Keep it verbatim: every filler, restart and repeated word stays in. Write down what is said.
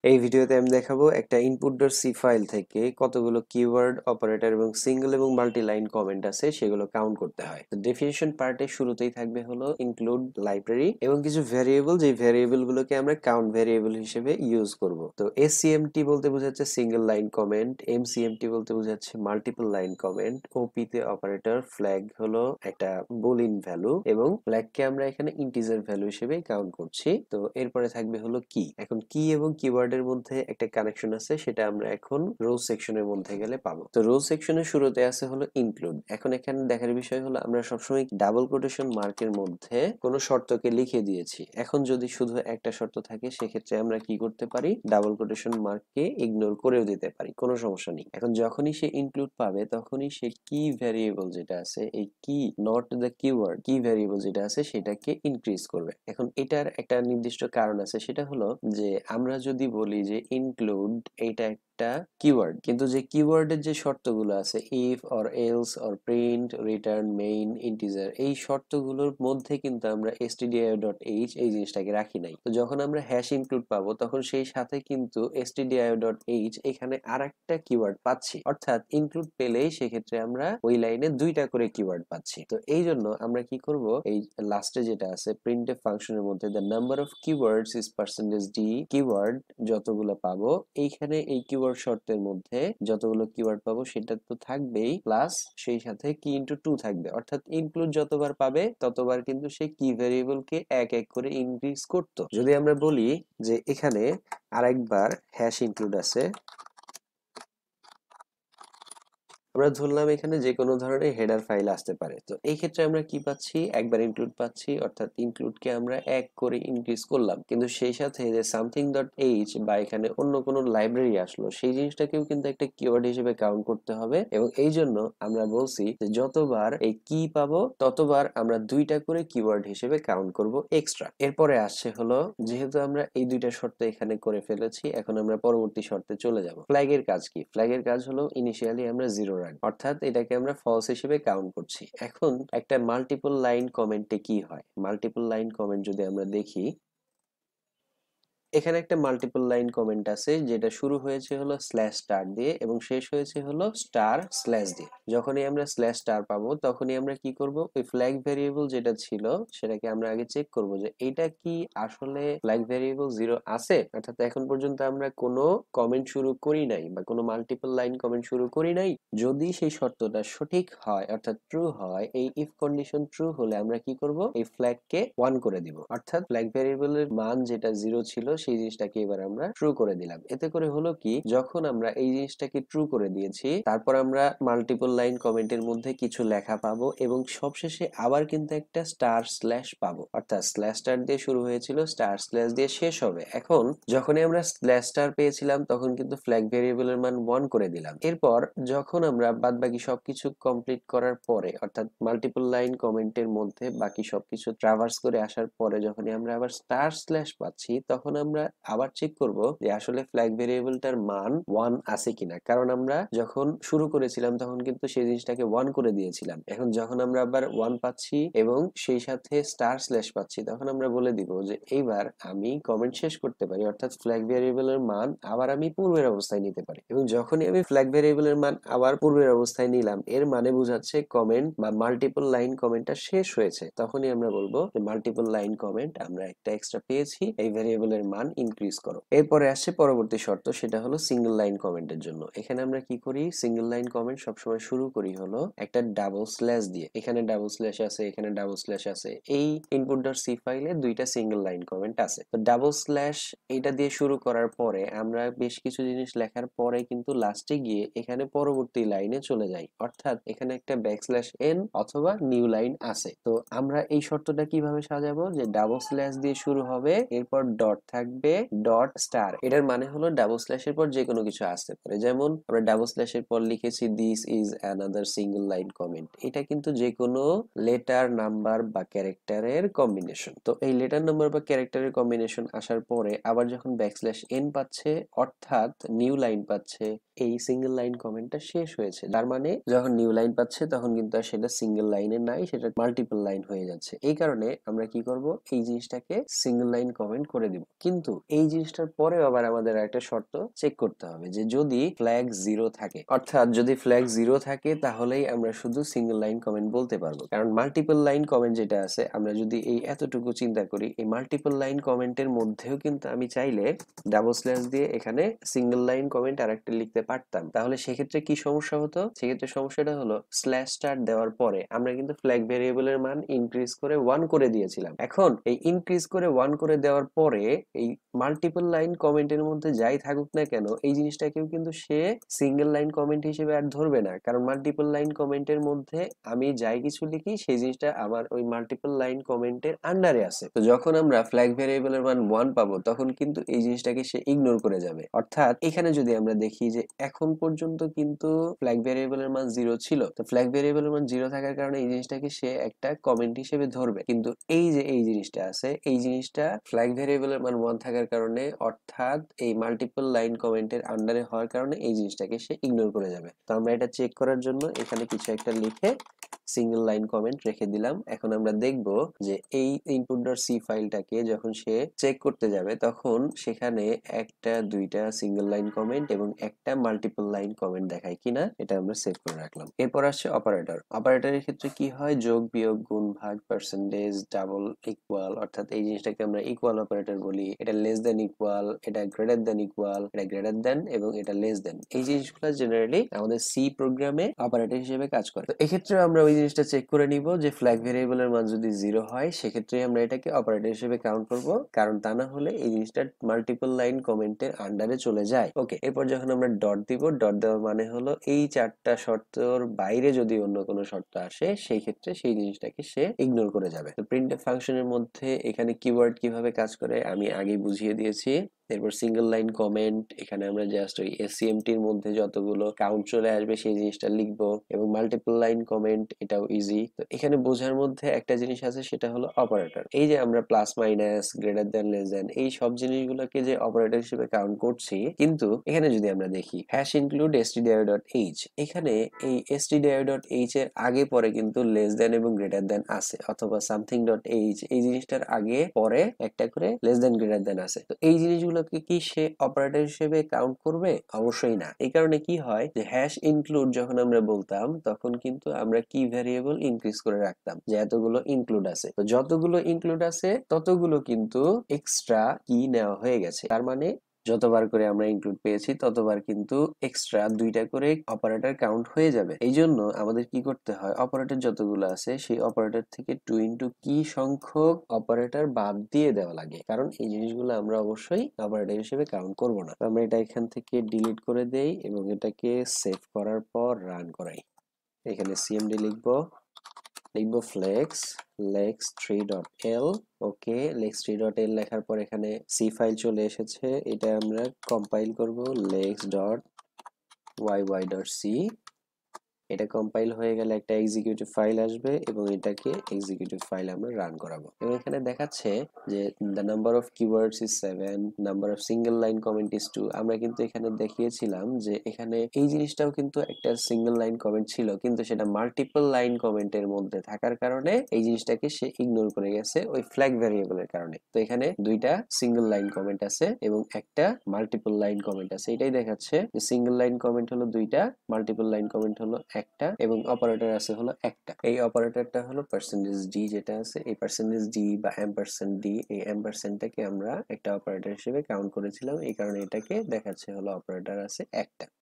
এই ভিডিওতে আমি দেখাবো একটা input.c ফাইল থেকে কতগুলো কিওয়ার্ড অপারেটর এবং সিঙ্গেল এবং মাল্টি লাইন কমেন্ট আছে সেগুলো কাউন্ট করতে হয়। তো ডেফিনিশন পার্টে শুরুতেই থাকবে হলো ইনক্লুড লাইব্রেরি এবং কিছু ভেরিয়েবল, যে ভেরিয়েবল গুলোকে আমরা কাউন্ট ভেরিয়েবল হিসেবে ইউজ করব। তো এসসিএমটি বলতে বোঝাচ্ছে সিঙ্গেল লাইন কমেন্ট, এমসিএমটি বলতে বোঝাচ্ছে মাল্টিপল লাইন কমেন্ট, ওপি তে অপারেটর, ফ্ল্যাগ হলো একটা বুলিন ভ্যালু এবং ফ্ল্যাগকে আমরা এখানে ইন্টিজার ভ্যালু হিসেবে কাউন্ট করছি। তো এরপরে থাকবে হলো কি। এখন কি এবং কিওয়ার্ড এর মধ্যে একটা কানেকশন আছে, সেটা আমরা এখন রো সেকশনের মধ্যে গেলে পাবো। তো রো সেকশনের শুরুতে আছে হলো ইনক্লুড। এখন এখানে দেখার বিষয় হলো আমরা সবসময় ডাবল কোটেশন মার্কের মধ্যে কোনো শর্তকে লিখে দিয়েছি। এখন যদি শুধু একটা শর্ত থাকে সেক্ষেত্রে আমরা কি করতে পারি, ডাবল কোটেশন মার্ককে ইগনোর করেও দিতে পারি, কোনো সমস্যা নেই। এখন যখনই সে ইনক্লুড পাবে তখনই সে কি ভ্যারিয়েবল যেটা আছে, এই কি নট দ্য কিওয়ার্ড, কি ভ্যারিয়েবল যেটা আছে সেটাকে ইনক্রিজ করবে। এখন এটার একটা নির্দিষ্ট কারণ আছে, সেটা হলো যে আমরা যদি বলি যে ইনক্লুড এইটা একটা কিওয়ার্ড, কিন্তু যে কিওয়ার্ডের যে শর্তগুলো আছে if or else or print, return, main, integer, এই শর্তগুলোর মধ্যে কিন্তু আমরা stdio.h এই জিনিসটাকে রাখি নাই। তো যখন আমরা হ্যাশ ইনক্লুড পাবো তখন সেই সাথে কিন্তু stdio.h এখানে আরেকটা কিওয়ার্ড পাচ্ছি, অর্থাৎ ইনক্লুড পেলেই সেক্ষেত্রে আমরা ওই লাইনে দুইটা করে কিওয়ার্ড পাচ্ছি। তো এই জন্য আমরা কি করব, এই লাস্টে যেটা আছে প্রিন্টএফ ফাংশনের মধ্যে the number of keywords is percentage D, keyword যতগুলো পাবো এইখানে এই কিওয়ার্ড শর্তের মধ্যে যতগুলো কিওয়ার্ড পাবো সেটা তো থাকবেই, প্লাস সেই সাথে কি ইনটু টু থাকবে, অর্থাৎ ইনক্লুড যতবার পাবে ততবার কিন্তু সেই কি ভেরিয়েবলকে এক এক করে ইনক্রিজ করতো। যদি আমরা বলি যে এখানে আরেকবার হ্যাশ ইনক্লুড আছে, আমরা ধরলাম এখানে যে কোনো ধরনের হেডার ফাইল আসতে পারে। তো এই ক্ষেত্রে আমরা কি পাচ্ছি, একবার ইনক্লুড পাচ্ছি, অর্থাৎ ইনক্লুডকে আমরা এক করে ইনক্রিজ করলাম, কিন্তু সেই সাথে যে সামথিং ডট এইচ বা এখানে অন্য কোনো লাইব্রেরি আসলো সেই জিনিসটাকেও কিন্তু একটা কিওয়ার্ড হিসেবে কাউন্ট করতে হবে। এবং এই জন্য আমরা বলছি যে যতবার এই কি পাবো ততবার আমরা দুইটা করে কিওয়ার্ড হিসেবে কাউন্ট করব এক্সট্রা। এরপরে আসছে হলো, যেহেতু আমরা এই দুইটা শর্ত এখানে করে ফেলেছি, এখন আমরা পরবর্তী শর্তে চলে যাব। ফ্ল্যাগের কাজ কি, ফ্ল্যাগের কাজ হলো ইনিশিয়ালি আমরা জিরো রাখবো, অর্থাৎ এটাকে আমরা ফলস হিসেবে কাউন্ট করছি। এখন একটা মাল্টিপল লাইন কমেন্টে কি হয়, মাল্টিপল লাইন কমেন্ট যদি আমরা দেখি, এখানে একটা মাল্টিপল লাইন কমেন্ট আছে যেটা শুরু হয়েছে হলো স্ল্যাশ স্টার দিয়ে এবং শেষ হয়েছে হলো স্টার স্ল্যাশ দিয়ে। যখনই আমরা স্ল্যাশ স্টার পাবো তখনই আমরা কি করব, ওই ফ্ল্যাগ ভেরিয়েবল যেটা ছিল সেটাকে আমরা আগে চেক করব যে এটা কি আসলে ফ্ল্যাগ ভেরিয়েবল জিরো আছে, অর্থাৎ এখন পর্যন্ত আমরা কোনো কমেন্ট শুরু করি নাই বা কোনো মাল্টিপল লাইন কমেন্ট শুরু করি নাই। যদি সেই শর্তটা সঠিক হয় অর্থাৎ ট্রু হয়, এই ইফ কন্ডিশন ট্রু হলে আমরা কি করব, এই ফ্ল্যাগকে ওয়ান করে দিব, অর্থাৎ ফ্ল্যাগ ভেরিয়েবলের মান যেটা জিরো ছিল সেই জিনিসটাকে এবার আমরা ট্রু করে দিলাম। এতে করে হলো কি, যখন আমরা এই জিনিসটাকে ট্রু করে দিয়েছি তারপর আমরা মাল্টিপল লাইন কমেন্টের মধ্যে কিছু লেখা পাবো এবং সবশেষে আবার কিন্তু একটা স্টার স্ল্যাশ পাবো, অর্থাৎ স্ল্যাশ স্টার দিয়ে শুরু হয়েছিল স্টার স্ল্যাশ দিয়ে শেষ হবে। এখন যখনই আমরা স্ল্যাশ স্টার পেয়েছিলাম তখন কিন্তু ফ্ল্যাগ ভেরিয়েবলের মান ওয়ান করে দিলাম। এরপর যখন আমরা বাদ বাকি সবকিছু কমপ্লিট করার পরে, অর্থাৎ মাল্টিপল লাইন কমেন্টের মধ্যে বাকি সবকিছু ট্রাভার্স করে আসার পরে যখনই আমরা আবার স্টার স্ল্যাশ পাচ্ছি তখন আমরা আবার চেক করব যে আসলে ফ্ল্যাগ ভেরিয়েবলটার মান ওয়ান আছে কিনা, কারণ আমরা যখন শুরু করেছিলাম তখন কিন্তু সেই জিনিসটাকে ওয়ান করে দিয়েছিলাম। এখন যখন আমরা আবার ওয়ান পাচ্ছি এবং সেই সাথে স্টার স্ল্যাশ পাচ্ছি তখন আমরা বলে দিব যে এইবার আমি কমেন্ট শেষ করতে পারি, অর্থাৎ ফ্ল্যাগ ভেরিয়েবলের মান আবার আমি পূর্বের অবস্থায় নিতে পারি। এবং যখনই আমি ফ্ল্যাগ ভেরিয়েবলের মান আবার পূর্বের অবস্থায় নিলাম এর মানে বোঝাচ্ছে কমেন্ট বা মাল্টিপল লাইন কমেন্টটা শেষ হয়েছে, তখনই আমরা বলবো যে মাল্টিপল লাইন কমেন্ট আমরা একটা এক্সট্রা পেয়েছি, এই ভেরিয়েবলের মান ইনক্রিজ করো। এরপরে আসছে পরবর্তী শর্ত, সেটা হলো সিঙ্গেল লাইন কমেন্টের জন্য। এখানে আমরা কি করি, সিঙ্গেল লাইন কমেন্ট সবসময় শুরু করি হলো একটা ডাবল স্ল্যাশ দিয়ে। এখানে ডাবল স্ল্যাশ আছে, এখানে ডাবল স্ল্যাশ আছে, এই input.c ফাইলে দুইটা সিঙ্গেল লাইন কমেন্ট আছে। তো ডাবল স্ল্যাশ এটা দিয়ে শুরু করার পরে আমরা বেশ কিছু জিনিস লেখার পরে কিন্তু লাস্টে গিয়ে এখানে পরবর্তী লাইনে চলে যাই, অর্থাৎ এখানে একটা ব্যাকস্ল্যাশ এন অথবা নিউ লাইন আছে। তো আমরা এই শর্তটা কিভাবে সাজাবো, যে ডাবল স্ল্যাশ দিয়ে শুরু হবে, এরপর ডট থাকবে, ডট স্টার, এটার মানে হলো ডাবল স্ল্যাশের পর যে কোনো কিছু আসতে পারে। যেমন আমরা ডাবল স্ল্যাশের পর লিখেছি this is another single line comment, এটা কিন্তু যে কোনো লেটার, নাম্বার বা ক্যারেক্টারের কম্বিনেশন। তো এই লেটার, নাম্বার বা ক্যারেক্টারের কম্বিনেশন আসার পরে আবার যখন ব্যাকস্ল্যাশ এন পাচ্ছে অর্থাৎ নিউ লাইন পাচ্ছে, এই সিঙ্গেল লাইন কমেন্টটা শেষ হয়েছে, তার মানে যখন নিউ লাইন পাচ্ছে তখন কিন্তু আর সেটা সিঙ্গেল লাইনে নাই, সেটা মাল্টিপল লাইন হয়ে যাচ্ছে। এই কারণে আমরা কি করব, এই জিনিসটাকে সিঙ্গেল লাইন কমেন্ট করে দিব। কিন্তু এই জিনিসটার পরে আবার আমাদের একটা শর্ত চেক করতে হবে, যে যদি ফ্ল্যাগ জিরো থাকে, অর্থাৎ যদি ফ্ল্যাগ জিরো থাকে তাহলেই আমরা শুধু সিঙ্গেল লাইন কমেন্ট বলতে পারবো। কারণ মাল্টিপল লাইন কমেন্ট যেটা আছে, আমরা যদি এই এতটুকু চিন্তা করি, এই মাল্টিপল লাইন কমেন্টের মধ্যেও কিন্তু আমি চাইলে ডাবল স্ল্যাশ দিয়ে এখানে সিঙ্গেল লাইন কমেন্ট আরেকটা লিখতে পারতাম। তাহলে সেক্ষেত্রে কি সমস্যা হতো? সেক্ষেত্রে সমস্যাটা হলো স্ল্যাশ স্টার দেওয়ার পরে আমরা কিন্তু ফ্ল্যাগ ভেরিয়েবলের মান ইনক্রিজ করে ওয়ান করে দিয়েছিলাম। এখন এই ইনক্রিজ করে ওয়ান করে দেওয়ার পরে এই মাল্টিপল লাইন কমেন্টের মধ্যে যাই থাকুক না কেন, এই জিনিসটাকেও কিন্তু সে সিঙ্গেল লাইন কমেন্ট হিসেবে আর ধরবে না। কারণ মাল্টিপল লাইন কমেন্টের মধ্যে আমি যাই কিছু লিখি সেই জিনিসটা আমার ওই মাল্টিপল লাইন কমেন্টের আন্ডারে আছে। তো যখন আমরা ফ্ল্যাগ ভেরিয়েবলের মান ওয়ান পাবো তখন কিন্তু এই জিনিসটাকে সে ইগনোর করে যাবে। অর্থাৎ এখানে যদি আমরা দেখি যে এখন পর্যন্ত কিন্তু ফ্ল্যাগ ভেরিয়েবলের মান জিরো ছিল, তো ফ্ল্যাগ ভেরিয়েবলের মান জিরো থাকার কারণে এই জিনিসটাকে সে একটা কমেন্ট হিসেবে ধরবে। কিন্তু এই যে এই জিনিসটা আছে, এই জিনিসটা ফ্ল্যাগ ভেরিয়েবলের মান ওয়ান থাকার কারণে, অর্থাৎ এই মাল্টিপল লাইন কমেন্টের আন্ডারে হওয়ার কারণে এই জিনিসটাকে সে ইগনোর করে যাবে। তো আমরা এটা চেক করার জন্য এখানে কিছু একটা লিখে সিঙ্গেল লাইন কমেন্ট রেখে দিলাম। এখন আমরা দেখব যে এই input.c ফাইলটাকে যখন সে চেক করতে যাবে তখন সেখানে একটা দুইটা সিঙ্গেল লাইন কমেন্ট এবং একটা মাল্টিপল লাইন কমেন্ট দেখায় কিনা, এটা আমরা সেভ করে রাখলাম। এরপর আসছে অপারেটর। অপারেটরের ক্ষেত্রে কি হয়, যোগ বিয়োগ গুণ ভাগ পার্সেন্টেজ ডাবল ইকুয়াল, অর্থাৎ এই জিনিসটাকে আমরা ইকুয়াল অপারেটর বলি। এটা লেস দেন ইকুয়াল, এটা গ্রেটার দেন ইকুয়াল, এটা গ্রেটার দেন এবং এটা লেস দেন। এই জিনিসগুলো জেনারেলি আমাদের সি প্রোগ্রামে অপারেটর হিসেবে কাজ করে। তো এক্ষেত্রে আমরা ওই জিনিসটা চেক করে নিব যে ফ্ল্যাগ ভেরিয়েবলের মান যদি জিরো হয় সেক্ষেত্রে আমরা এটাকে অপারেটর হিসেবে কাউন্ট করব, কারণ তা না হলে এই জিনিসটা মাল্টিপল লাইন কমেন্টের আন্ডারে চলে যায়। ওকে, এরপর যখন আমরা ডট দিব, ডট দেওয়ার মানে হলো এই চারটা শর্তর বাইরে যদি অন্য কোনো শর্ত আসে সেই ক্ষেত্রে সেই জিনিসটাকে সে ইগনোর করে যাবে। তো প্রিন্টএফ ফাংশনের মধ্যে এখানে কিওয়ার্ড কিভাবে কাজ করে আমি আগেই বুঝিয়ে দিয়েছি। এরপর সিঙ্গেল লাইন কমেন্ট, এখানে আমরা জাস্ট ওই এসসিএমটির মধ্যে যতগুলো কাউন্ট চলে আসবে সেই জিনিসটা লিখবো, এবং মাল্টিপল লাইন কমেন্ট এটাও ইজি। তো এখানে বোঝার মধ্যে একটা জিনিস আছে, সেটা হলো অপারেটর। এই যে আমরা plus minus greater than less than এই সব জিনিসগুলোকে যে অপারেটর হিসেবে কাউন্ট করছি, কিন্তু এখানে যদি আমরা দেখি hash include stdio dot h, এখানে এই stdio ডট h এর আগে পরে কিন্তু লেস দেন এবং গ্রেটার দেন আছে, অথবা সামথিং ডট h এই জিনিসটার আগে পরে একটা করে লেস দেন গ্রেটার দেন আছে। তো এই জিনিসগুলোকে কি সে অপারেটর হিসেবে কাউন্ট করবে? অবশ্যই না। এই কারণে কি হয় যে হ্যাশ ইনক্লুড যখন আমরা বলতাম তখন কিন্তু আমরা কি ভ্যারিয়েবল ইনক্রিজ করে রাখতাম, যে এতগুলো ইনক্লুড আছে, তো যতগুলো ইনক্লুড আছে ততগুলো কিন্তু এক্সট্রা কি নেওয়া হয়ে গেছে। তার মানে যতবার করে আমরা ইনক্লুড পেয়েছি ততবার কিন্তু এক্সট্রা দুইটা করে অপারেটর কাউন্ট হয়ে যাবে। এই জন্য আমাদের কি করতে হয়, অপারেটর যতগুলো আছে সেই অপারেটর থেকে টু ইন্টু কি সংখ্যক অপারেটর বাদ দিয়ে দেওয়া লাগে, কারণ এই জিনিসগুলো আমরা অবশ্যই অপারেটর হিসেবে কাউন্ট করব না। আমরা এটা এখান থেকে ডিলিট করে দেই এবং এটাকে সেভ করার পর রান করাই। এখানে সিএমডি লিখবো, লিখবো flex lex three dot L. Okay, lex three dot L লেখার পর এখানে সি ফাইল চলে এসেছে, এটা আমরা কম্পাইল করব lex dot Y Y dot C. এটা কম্পাইল হয়ে গেলে একটা এক্সিকিউটিভ ফাইল আসবে এবং এটাকে এক্সিকিউটিভ ফাইল আমরা রান করাবো। এবং এখানে দেখাচ্ছে যে the number of keywords is seven, number of single line comment is two. আমরা কিন্তু এখানে দেখিয়েছিলাম যে এখানে এই জিনিসটাও কিন্তু একটা সিঙ্গেল লাইন কমেন্ট ছিল, কিন্তু সেটা মাল্টিপল লাইন কমেন্টের মধ্যে থাকার কারণে এই জিনিসটাকে সে ইগনোর করে গেছে ওই ফ্ল্যাগ ভ্যারিয়েবলের কারণে। তো এখানে দুইটা সিঙ্গেল লাইন কমেন্ট আছে এবং একটা মাল্টিপল লাইন কমেন্ট আছে। এটাই দেখাচ্ছে যে সিঙ্গেল লাইন কমেন্ট হলো দুইটা, মাল্টিপল লাইন কমেন্ট হলো একটা, এবং অপারেটর আছে হলো একটা। এই অপারেটরটা হলো পার্সেন্টেজ ডি যেটা আছে, এই পার্সেন্টেজ ডি বা এম্পারসেন্ট ডি, এই এম্পারসেন্টটাকে আমরা একটা অপারেটর হিসেবে কাউন্ট করেছিলাম, এই কারণে এটাকে দেখাচ্ছে হলো অপারেটর আছে একটা।